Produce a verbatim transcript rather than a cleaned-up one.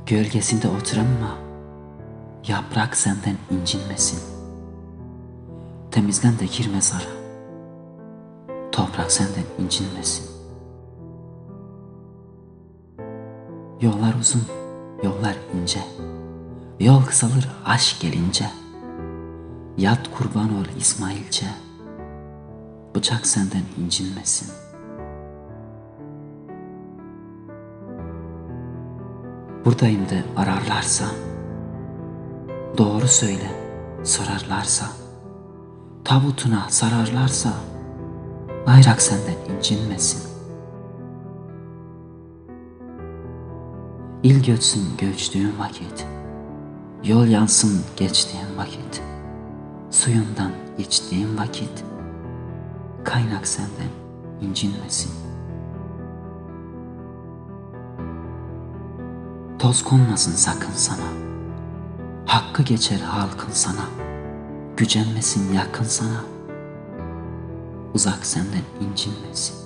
Gölgesinde oturama, yaprak senden incinmesin. Temizlen de gir mezara, toprak senden incinmesin. Yollar uzun, yollar ince, yol kısalır aşk gelince. Yat kurban ol İsmailce, bıçak senden incinmesin. Buradayım de ararlarsa, doğru söyle sorarlarsa, tabutuna sararlarsa, bayrak senden incinmesin. İl göçsün göçtüğün vakit, yol yansın geçtiğin vakit, suyundan içtiğin vakit, kaynak senden incinmesin. Toz konmasın sakın sana, hakkı geçer halkın sana, gücenmesin yakın sana, uzak senden incinmesin.